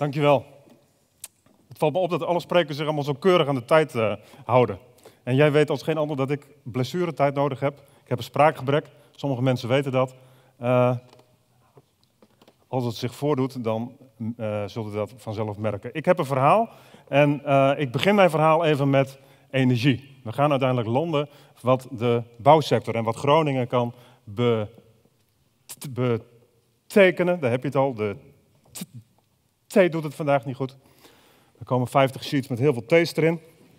Dankjewel. Het valt me op dat alle sprekers zich allemaal zo keurig aan de tijd houden. En jij weet als geen ander dat ik blessuretijd nodig heb. Ik heb een spraakgebrek. Sommige mensen weten dat. Als het zich voordoet, dan zult u dat vanzelf merken. Ik heb een verhaal en ik begin mijn verhaal even met energie. We gaan uiteindelijk landen wat de bouwsector en wat Groningen kan betekenen. Daar heb je het al. De T doet het vandaag niet goed. Er komen 50 sheets met heel veel T's erin.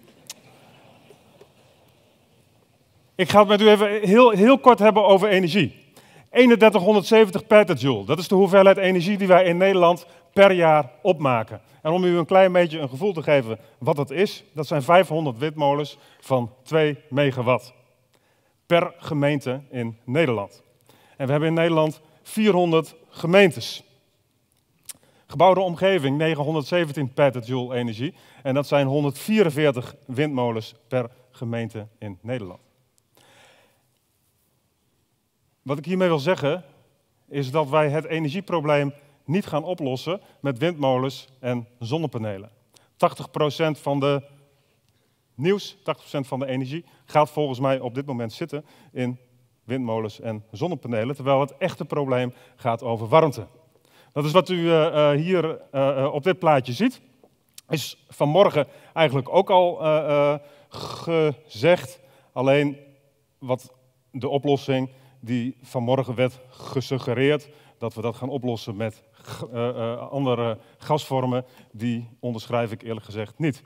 Ik ga het met u even heel kort hebben over energie. 3170 petajoule, dat is de hoeveelheid energie die wij in Nederland per jaar opmaken. En om u een klein beetje een gevoel te geven wat dat is, dat zijn 500 windmolens van 2 megawatt per gemeente in Nederland. En we hebben in Nederland 400 gemeentes. Gebouwde omgeving 917 petajoule energie en dat zijn 144 windmolens per gemeente in Nederland. Wat ik hiermee wil zeggen is dat wij het energieprobleem niet gaan oplossen met windmolens en zonnepanelen. 80% van de nieuws, 80% van de energie gaat volgens mij op dit moment zitten in windmolens en zonnepanelen, terwijl het echte probleem gaat over warmte. Dat is wat u hier op dit plaatje ziet. Is vanmorgen eigenlijk ook al gezegd, alleen wat de oplossing die vanmorgen werd gesuggereerd, dat we dat gaan oplossen met andere gasvormen, die onderschrijf ik eerlijk gezegd niet.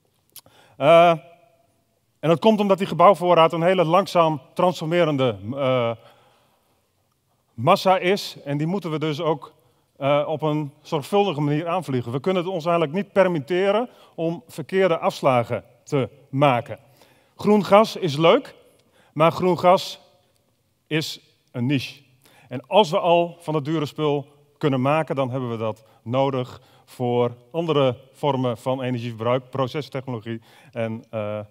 En dat komt omdat die gebouwvoorraad een hele langzaam transformerende massa is. En die moeten we dus ook op een zorgvuldige manier aanvliegen. We kunnen het ons eigenlijk niet permitteren om verkeerde afslagen te maken. Groen gas is leuk, maar groen gas is een niche. En als we al van het dure spul kunnen maken, dan hebben we dat nodig voor andere vormen van energieverbruik, procestechnologie en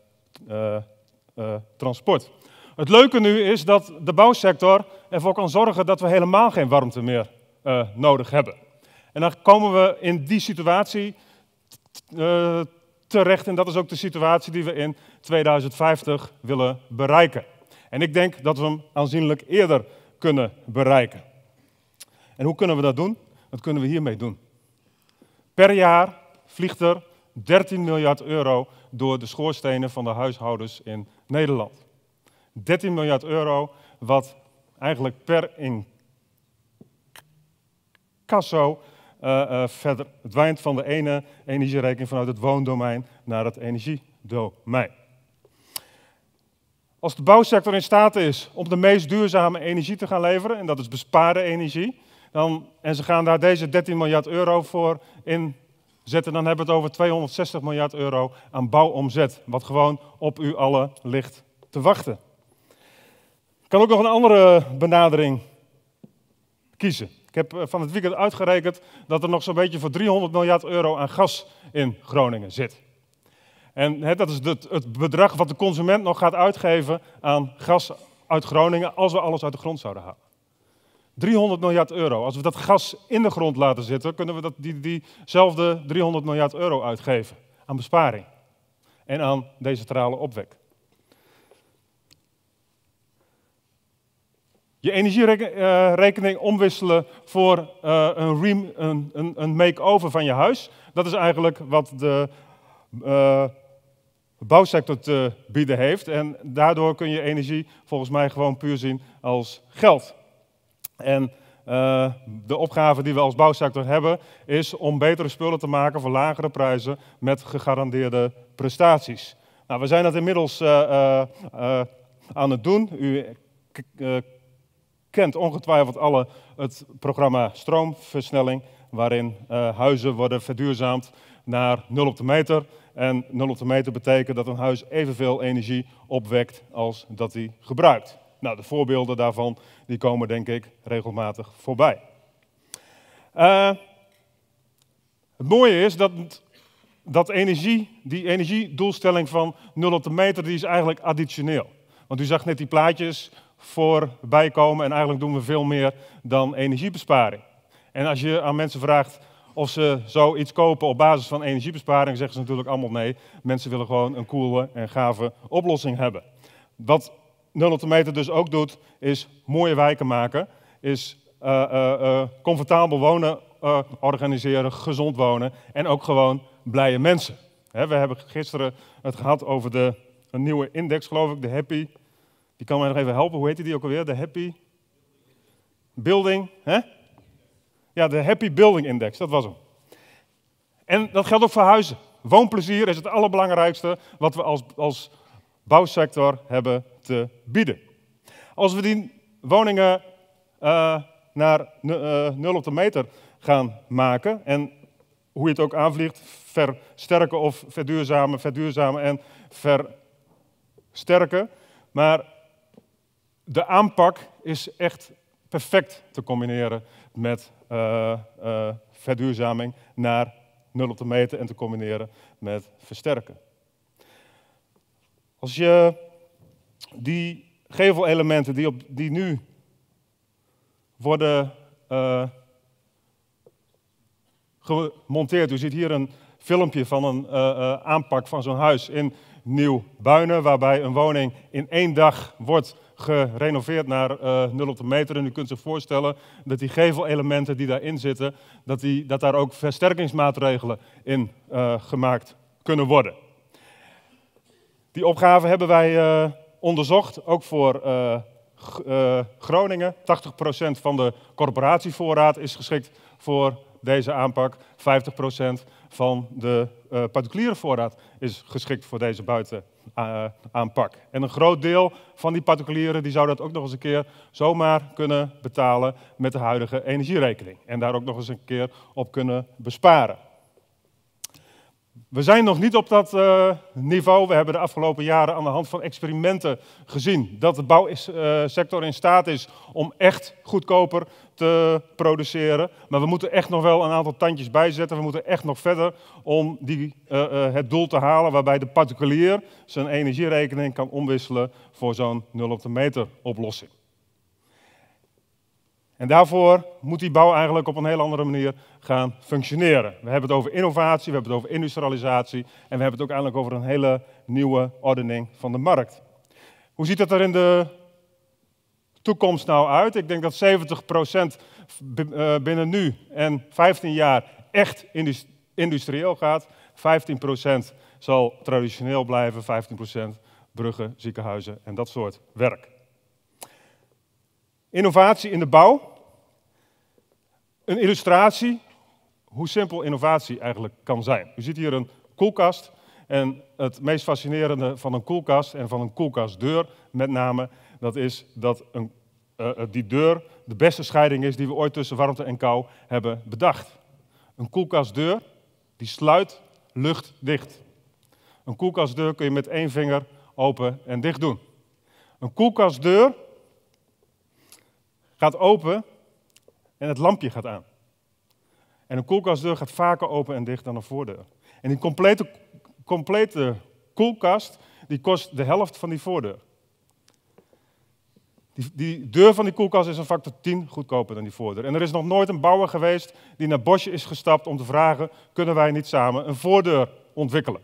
transport. Het leuke nu is dat de bouwsector ervoor kan zorgen dat we helemaal geen warmte meer nodig hebben. En dan komen we in die situatie terecht en dat is ook de situatie die we in 2050 willen bereiken. En ik denk dat we hem aanzienlijk eerder kunnen bereiken. En hoe kunnen we dat doen? Dat kunnen we hiermee doen. Per jaar vliegt er 13 miljard euro door de schoorstenen van de huishoudens in Nederland. 13 miljard euro wat eigenlijk per incasso verdwijnt van de ene energierekening vanuit het woondomein naar het energiedomein. Als de bouwsector in staat is om de meest duurzame energie te gaan leveren, en dat is bespaarde energie, en ze gaan daar deze 13 miljard euro voor inzetten, dan hebben we het over 260 miljard euro aan bouwomzet, wat gewoon op u allen ligt te wachten. Ik kan ook nog een andere benadering kiezen. Ik heb van het weekend uitgerekend dat er nog zo'n beetje voor 300 miljard euro aan gas in Groningen zit. En dat is het bedrag wat de consument nog gaat uitgeven aan gas uit Groningen als we alles uit de grond zouden halen. 300 miljard euro. Als we dat gas in de grond laten zitten, kunnen we diezelfde 300 miljard euro uitgeven aan besparing en aan decentrale opwek. Je energierekening omwisselen voor een make-over van je huis, dat is eigenlijk wat de bouwsector te bieden heeft. En daardoor kun je energie volgens mij gewoon puur zien als geld. En de opgave die we als bouwsector hebben is om betere spullen te maken voor lagere prijzen met gegarandeerde prestaties. Nou, we zijn dat inmiddels aan het doen. U kent ongetwijfeld het programma Stroomversnelling, waarin huizen worden verduurzaamd naar 0 op de meter. En 0 op de meter betekent dat een huis evenveel energie opwekt als dat hij gebruikt. Nou, de voorbeelden daarvan die komen denk ik regelmatig voorbij. Het mooie is dat die energiedoelstelling van 0 op de meter, die is eigenlijk additioneel. Want u zag net die plaatjes voorbij komen en eigenlijk doen we veel meer dan energiebesparing. En als je aan mensen vraagt, of ze zoiets kopen op basis van energiebesparing, zeggen ze natuurlijk allemaal nee. Mensen willen gewoon een coole en gave oplossing hebben. Wat 0 op de meter dus ook doet, is mooie wijken maken, is comfortabel wonen organiseren, gezond wonen en ook gewoon blije mensen. We hebben gisteren het gehad over een nieuwe index, geloof ik, de Happy. Die kan mij nog even helpen, hoe heet die ook alweer? De Happy Building, hè? Ja, de Happy Building Index, dat was hem. En dat geldt ook voor huizen. Woonplezier is het allerbelangrijkste wat we als bouwsector hebben te bieden. Als we die woningen naar 0 op de meter gaan maken, en hoe je het ook aanvliegt, versterken of verduurzamen en versterken. Maar de aanpak is echt perfect te combineren met verduurzaming naar 0 op de meter en te combineren met versterken. Als je die gevelelementen die nu worden gemonteerd, u ziet hier een filmpje van een aanpak van zo'n huis in Nieuw-Buinen, waarbij een woning in 1 dag wordt gerenoveerd naar 0 op de meter. En u kunt zich voorstellen dat die gevelelementen die daarin zitten, dat daar ook versterkingsmaatregelen in gemaakt kunnen worden. Die opgave hebben wij onderzocht, ook voor Groningen. 80% van de corporatievoorraad is geschikt voor deze aanpak. 50% van de particuliere voorraad is geschikt voor deze buitenaanpak. En een groot deel van die particulieren die zou dat ook nog eens een keer zomaar kunnen betalen met de huidige energierekening. En daar ook nog eens een keer op kunnen besparen. We zijn nog niet op dat niveau. We hebben de afgelopen jaren aan de hand van experimenten gezien dat de bouwsector in staat is om echt goedkoper te produceren. Maar we moeten echt nog wel een aantal tandjes bijzetten. We moeten echt nog verder om het doel te halen waarbij de particulier zijn energierekening kan omwisselen voor zo'n 0 op de meter oplossing. En daarvoor moet die bouw eigenlijk op een heel andere manier gaan functioneren. We hebben het over innovatie, we hebben het over industrialisatie en we hebben het ook eigenlijk over een hele nieuwe ordening van de markt. Hoe ziet het er in de toekomst nou uit? Ik denk dat 70% binnen nu en 15 jaar echt industrieel gaat. 15% zal traditioneel blijven, 15% bruggen, ziekenhuizen en dat soort werk. Innovatie in de bouw. Een illustratie hoe simpel innovatie eigenlijk kan zijn. U ziet hier een koelkast en het meest fascinerende van een koelkast en van een koelkastdeur met name, dat is dat die deur de beste scheiding is die we ooit tussen warmte en kou hebben bedacht. Een koelkastdeur die sluit luchtdicht. Een koelkastdeur kun je met 1 vinger open en dicht doen. Een koelkastdeur gaat open en het lampje gaat aan. En een koelkastdeur gaat vaker open en dicht dan een voordeur. En die complete koelkast die kost de helft van die voordeur. Die deur van die koelkast is een factor 10 goedkoper dan die voordeur. En er is nog nooit een bouwer geweest die naar Bosch is gestapt om te vragen, kunnen wij niet samen een voordeur ontwikkelen?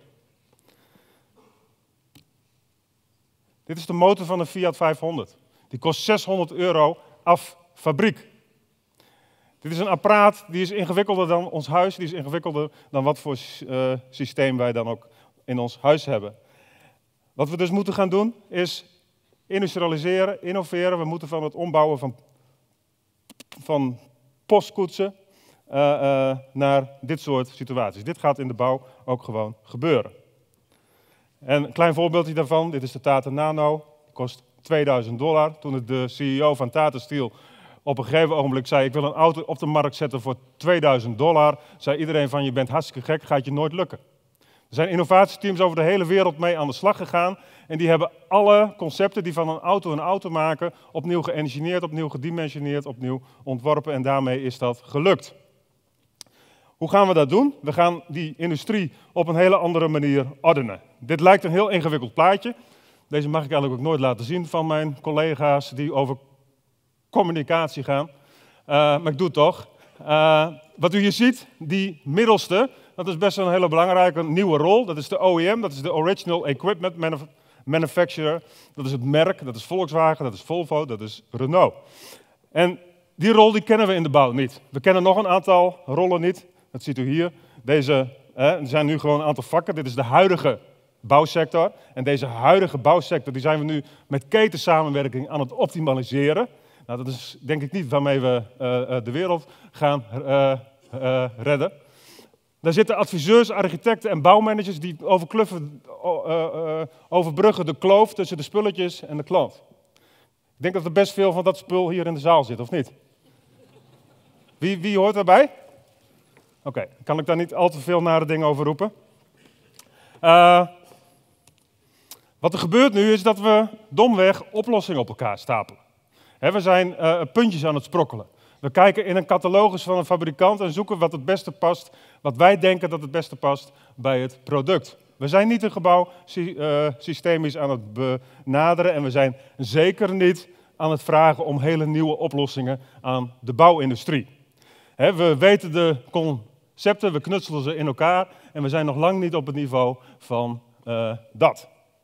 Dit is de motor van een Fiat 500. Die kost €600 af fabriek. Dit is een apparaat die is ingewikkelder dan ons huis, die is ingewikkelder dan wat voor systeem wij dan ook in ons huis hebben. Wat we dus moeten gaan doen is industrialiseren, innoveren. We moeten van het ombouwen van postkoetsen naar dit soort situaties. Dit gaat in de bouw ook gewoon gebeuren. En een klein voorbeeldje daarvan, dit is de Tata Nano, die kost $2000. Toen de CEO van Tata Steel op een gegeven ogenblik zei, ik wil een auto op de markt zetten voor $2000, zei iedereen van, je bent hartstikke gek, gaat je nooit lukken. Er zijn innovatieteams over de hele wereld mee aan de slag gegaan en die hebben alle concepten die van een auto maken, opnieuw geëngineerd, opnieuw gedimensioneerd, opnieuw ontworpen en daarmee is dat gelukt. Hoe gaan we dat doen? We gaan die industrie op een hele andere manier ordenen. Dit lijkt een heel ingewikkeld plaatje. Deze mag ik eigenlijk ook nooit laten zien van mijn collega's die over communicatie gaan. Maar ik doe het toch. Wat u hier ziet, die middelste, dat is best wel een hele belangrijke nieuwe rol. Dat is de OEM, dat is de Original Equipment Manufacturer. Dat is het merk, dat is Volkswagen, dat is Volvo, dat is Renault. En die rol die kennen we in de bouw niet. We kennen nog een aantal rollen niet. Dat ziet u hier. Er zijn nu gewoon een aantal vakken. Dit is de huidige bouwsector. En deze huidige bouwsector die zijn we nu met ketensamenwerking aan het optimaliseren. Nou, dat is denk ik niet waarmee we de wereld gaan redden. Daar zitten adviseurs, architecten en bouwmanagers die overbruggen de kloof tussen de spulletjes en de klant. Ik denk dat er best veel van dat spul hier in de zaal zit, of niet? Wie hoort daarbij? Oké, kan ik daar niet al te veel nare dingen over roepen? Wat er gebeurt nu is dat we domweg oplossingen op elkaar stapelen. We zijn puntjes aan het sprokkelen. We kijken in een catalogus van een fabrikant en zoeken wat het beste past, wat wij denken dat het beste past bij het product. We zijn niet een gebouw systemisch aan het benaderen en we zijn zeker niet aan het vragen om hele nieuwe oplossingen aan de bouwindustrie. We weten de concepten, we knutselen ze in elkaar en we zijn nog lang niet op het niveau van dat.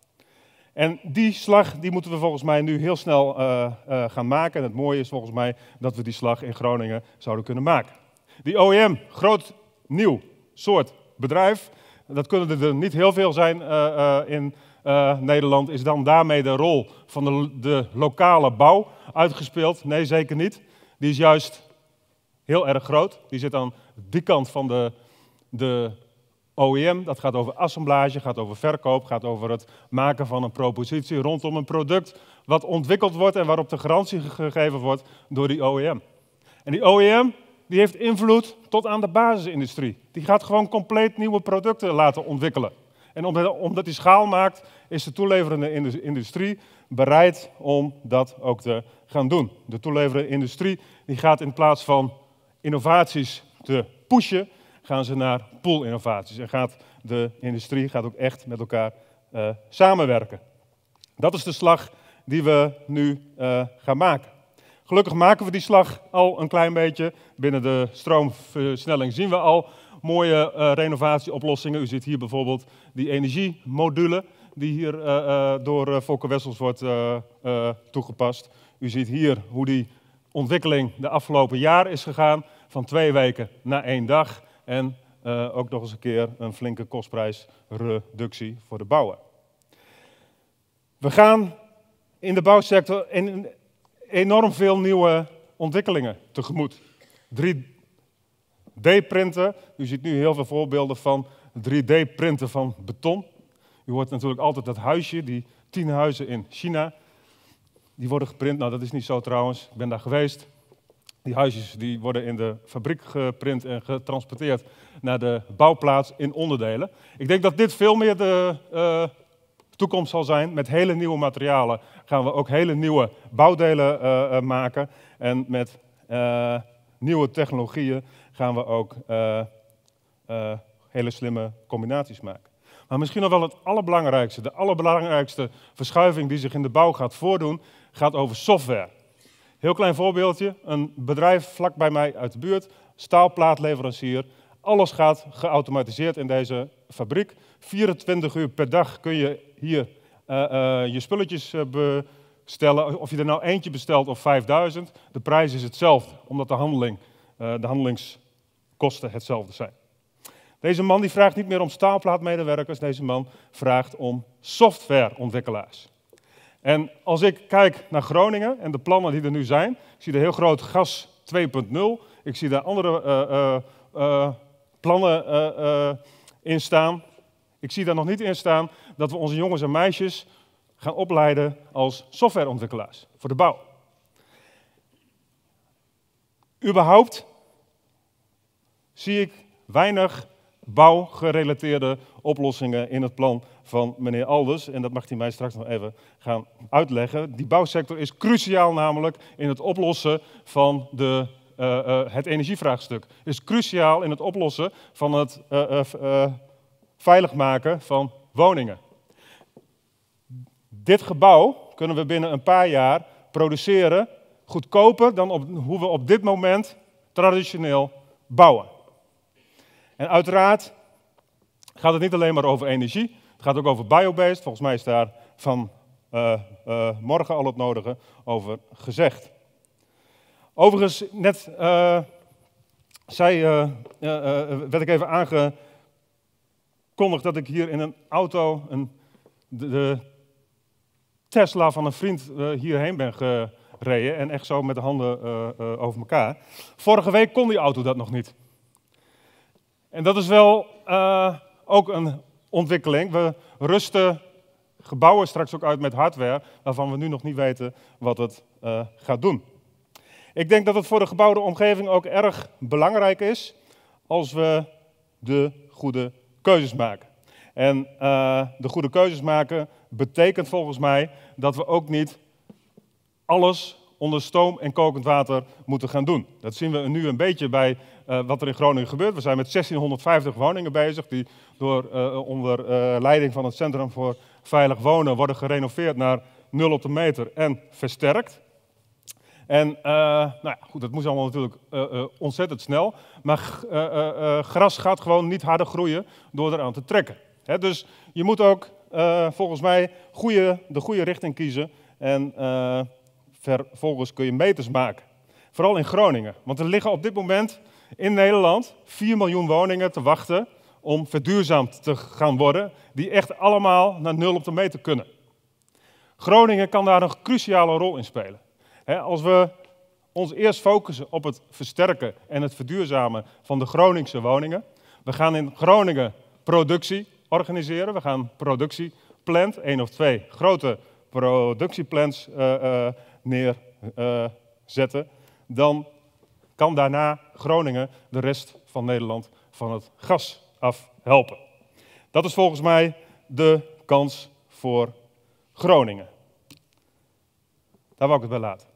En die slag die moeten we volgens mij nu heel snel gaan maken. En het mooie is volgens mij dat we die slag in Groningen zouden kunnen maken. Die OEM, groot nieuw soort bedrijf, dat kunnen er niet heel veel zijn in Nederland. Is dan daarmee de rol van de lokale bouw uitgespeeld? Nee, zeker niet. Die is juist heel erg groot. Die zit aan die kant van de OEM, dat gaat over assemblage, gaat over verkoop, gaat over het maken van een propositie rondom een product wat ontwikkeld wordt en waarop de garantie gegeven wordt door die OEM. En die OEM die heeft invloed tot aan de basisindustrie. Die gaat gewoon compleet nieuwe producten laten ontwikkelen. En omdat die schaal maakt, is de toeleverende industrie bereid om dat ook te gaan doen. De toeleverende industrie die gaat in plaats van innovaties te pushen, gaan ze naar pool-innovaties. En de industrie gaat ook echt met elkaar samenwerken. Dat is de slag die we nu gaan maken. Gelukkig maken we die slag al een klein beetje. Binnen de stroomversnelling zien we al mooie renovatieoplossingen. U ziet hier bijvoorbeeld die energiemodule die hier door Volker Wessels wordt toegepast. U ziet hier hoe die ontwikkeling de afgelopen jaar is gegaan. Van 2 weken naar 1 dag. En ook nog eens een keer een flinke kostprijsreductie voor de bouwer. We gaan in de bouwsector enorm veel nieuwe ontwikkelingen tegemoet. 3D-printen, u ziet nu heel veel voorbeelden van 3D-printen van beton. U hoort natuurlijk altijd dat huisje, die 10 huizen in China, die worden geprint. Nou, dat is niet zo trouwens, ik ben daar geweest. Die huisjes die worden in de fabriek geprint en getransporteerd naar de bouwplaats in onderdelen. Ik denk dat dit veel meer de toekomst zal zijn. Met hele nieuwe materialen gaan we ook hele nieuwe bouwdelen maken. En met nieuwe technologieën gaan we ook hele slimme combinaties maken. Maar misschien nog wel het allerbelangrijkste, de allerbelangrijkste verschuiving die zich in de bouw gaat voordoen, gaat over software. Heel klein voorbeeldje, een bedrijf vlak bij mij uit de buurt, staalplaatleverancier. Alles gaat geautomatiseerd in deze fabriek. 24 uur per dag kun je hier je spulletjes bestellen. Of je er nou eentje bestelt of 5000, de prijs is hetzelfde, omdat de handelingskosten hetzelfde zijn. Deze man die vraagt niet meer om staalplaatmedewerkers, deze man vraagt om softwareontwikkelaars. En als ik kijk naar Groningen en de plannen die er nu zijn, ik zie er heel groot gas 2.0, ik zie daar andere plannen in staan. Ik zie daar nog niet in staan dat we onze jongens en meisjes gaan opleiden als softwareontwikkelaars voor de bouw. Überhaupt zie ik weinig bouwgerelateerde oplossingen in het plan van meneer Alders. En dat mag hij mij straks nog even gaan uitleggen. Die bouwsector is cruciaal namelijk in het oplossen van het energievraagstuk. Is cruciaal in het oplossen van het veilig maken van woningen. Dit gebouw kunnen we binnen een paar jaar produceren goedkoper dan hoe we op dit moment traditioneel bouwen. En uiteraard gaat het niet alleen maar over energie, het gaat ook over biobased. Volgens mij is daar van morgen al het nodige over gezegd. Overigens, net werd ik even aangekondigd dat ik hier in een auto de Tesla van een vriend hierheen ben gereden en echt zo met de handen over elkaar. Vorige week kon die auto dat nog niet. En dat is wel ook een ontwikkeling. We rusten gebouwen straks ook uit met hardware waarvan we nu nog niet weten wat het gaat doen. Ik denk dat het voor de gebouwde omgeving ook erg belangrijk is als we de goede keuzes maken. En de goede keuzes maken betekent volgens mij dat we ook niet alles onder stoom en kokend water moeten gaan doen. Dat zien we nu een beetje bij wat er in Groningen gebeurt. We zijn met 1650 woningen bezig die onder leiding van het Centrum voor Veilig Wonen worden gerenoveerd naar 0 op de meter en versterkt. En nou ja, goed, dat moest allemaal natuurlijk ontzettend snel. Maar gras gaat gewoon niet harder groeien door eraan te trekken. Dus je moet ook volgens mij de goede richting kiezen. En vervolgens kun je meters maken. Vooral in Groningen. Want er liggen op dit moment in Nederland 4 miljoen woningen te wachten om verduurzaamd te gaan worden. Die echt allemaal naar 0 op de meter kunnen. Groningen kan daar een cruciale rol in spelen. Als we ons eerst focussen op het versterken en het verduurzamen van de Groningse woningen. We gaan in Groningen productie organiseren. We gaan productieplant, 1 of 2 grote productieplants neerzetten. Dan kan daarna Groningen de rest van Nederland van het gas afhelpen. Dat is volgens mij de kans voor Groningen. Daar wou ik het bij laten.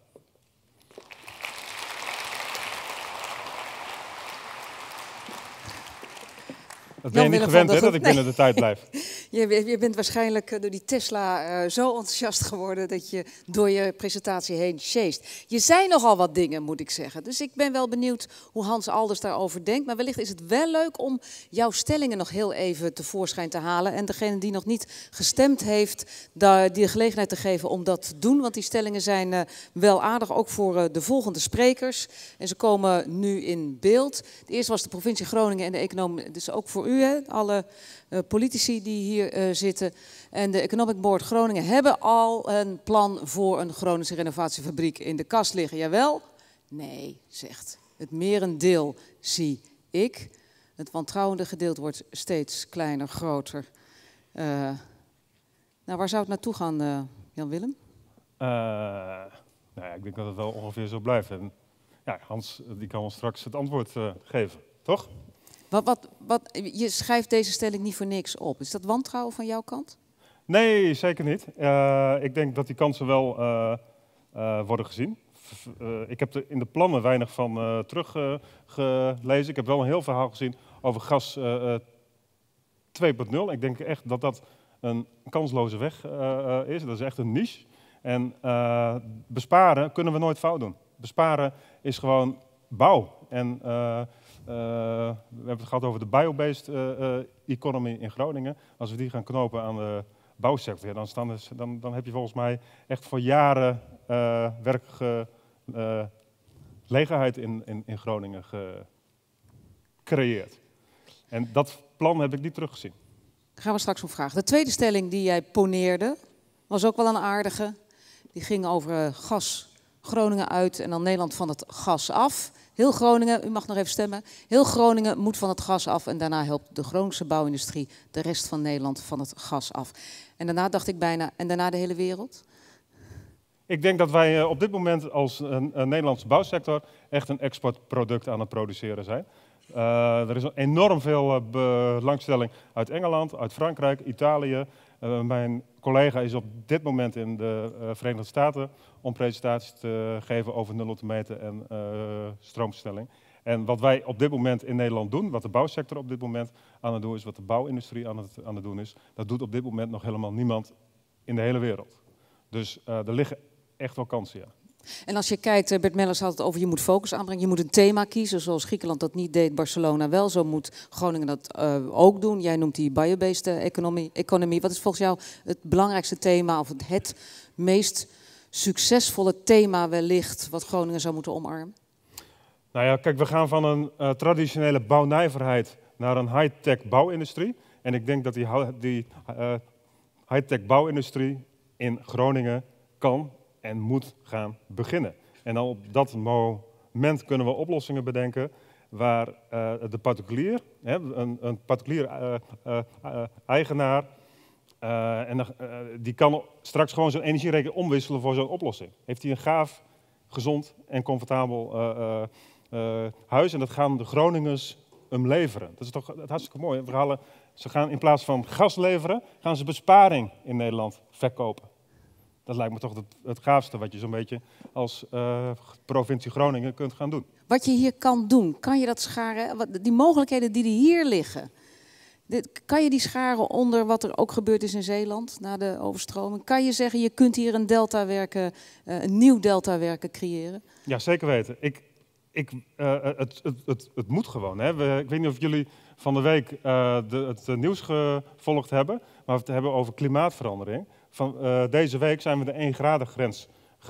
Dat ben je niet gewend, hè, dat ik binnen de tijd blijf. Je bent waarschijnlijk door die Tesla zo enthousiast geworden dat je door je presentatie heen sjeest. Je zei nogal wat dingen, moet ik zeggen. Dus ik ben wel benieuwd hoe Hans Alders daarover denkt. Maar wellicht is het wel leuk om jouw stellingen nog heel even tevoorschijn te halen. En degene die nog niet gestemd heeft, die de gelegenheid te geven om dat te doen. Want die stellingen zijn wel aardig, ook voor de volgende sprekers. En ze komen nu in beeld. De eerste was de provincie Groningen en de econoom, dus ook voor u, hè? Alle politici die hier zitten. En de Economic Board Groningen hebben al een plan voor een Groningse renovatiefabriek in de kast liggen. Jawel? Nee, zegt het merendeel, zie ik. Het wantrouwende gedeelte wordt steeds kleiner, groter. Nou, waar zou het naartoe gaan, Jan-Willem? Nou ja, ik denk dat het wel ongeveer zo blijft. En ja, Hans die kan ons straks het antwoord geven, toch? Je schrijft deze stelling niet voor niks op. Is dat wantrouwen van jouw kant? Nee, zeker niet. Ik denk dat die kansen wel worden gezien. Ik heb er in de plannen weinig van teruggelezen. Ik heb wel een heel verhaal gezien over gas 2.0. Ik denk echt dat dat een kansloze weg is. Dat is echt een niche. En besparen kunnen we nooit fout doen. Besparen is gewoon bouw. En we hebben het gehad over de biobased economy in Groningen. Als we die gaan knopen aan de bouwsector, ja, dan heb je volgens mij echt voor jaren werkgelegenheid in Groningen gecreëerd. En dat plan heb ik niet teruggezien. Daar gaan we straks om vragen. De tweede stelling die jij poneerde was ook wel een aardige. Die ging over gas Groningen uit en dan Nederland van het gas af. Heel Groningen, u mag nog even stemmen, heel Groningen moet van het gas af en daarna helpt de Groningse bouwindustrie de rest van Nederland van het gas af. En daarna dacht ik bijna, en daarna de hele wereld? Ik denk dat wij op dit moment als een Nederlandse bouwsector echt een exportproduct aan het produceren zijn. Er is enorm veel belangstelling uit Engeland, uit Frankrijk, Italië. Mijn collega is op dit moment in de Verenigde Staten om presentaties te geven over 0 op de meter en stroomstelling. En wat wij op dit moment in Nederland doen, wat de bouwsector op dit moment aan het doen is, wat de bouwindustrie aan het doen is, dat doet op dit moment nog helemaal niemand in de hele wereld. Dus er liggen echt wel kansen, ja. En als je kijkt, Bert Mellers had het over, je moet focus aanbrengen. Je moet een thema kiezen, zoals Griekenland dat niet deed, Barcelona wel. Zo moet Groningen dat ook doen. Jij noemt die biobased economie. Wat is volgens jou het belangrijkste thema, of het meest succesvolle thema wellicht, wat Groningen zou moeten omarmen? Nou ja, kijk, we gaan van een traditionele bouwnijverheid naar een high-tech bouwindustrie. En ik denk dat die high-tech bouwindustrie in Groningen kan en moet gaan beginnen. En dan op dat moment kunnen we oplossingen bedenken waar de particulier, een particulier eigenaar, die kan straks gewoon zijn energierekening omwisselen voor zo'n oplossing. Heeft hij een gaaf, gezond en comfortabel huis en dat gaan de Groningers hem leveren. Dat is toch hartstikke mooi. Ze gaan in plaats van gas leveren, gaan ze besparing in Nederland verkopen. Dat lijkt me toch het gaafste wat je zo'n beetje als provincie Groningen kunt gaan doen. Wat je hier kan doen, kan je dat scharen? Die mogelijkheden die hier liggen, kan je die scharen onder wat er ook gebeurd is in Zeeland na de overstroming? Kan je zeggen, je kunt hier een nieuw deltawerken creëren? Ja, zeker weten. Het moet gewoon. Hè. Ik weet niet of jullie van de week het nieuws gevolgd hebben, maar we het hebben over klimaatverandering. Deze week zijn we de 1 graden grens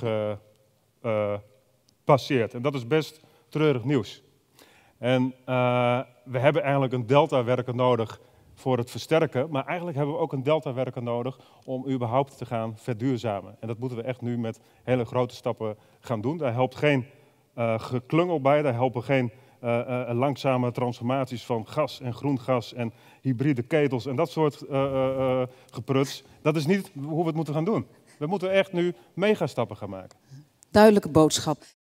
gepasseerd. En dat is best treurig nieuws. En we hebben eigenlijk een deltawerker nodig voor het versterken, maar eigenlijk hebben we ook een deltawerker nodig om überhaupt te gaan verduurzamen. En dat moeten we echt nu met hele grote stappen gaan doen. Daar helpt geen geklungel bij, daar helpen geen langzame transformaties van gas en groen gas en hybride ketels en dat soort gepruts. Dat is niet hoe we het moeten gaan doen. We moeten echt nu megastappen gaan maken. Duidelijke boodschap.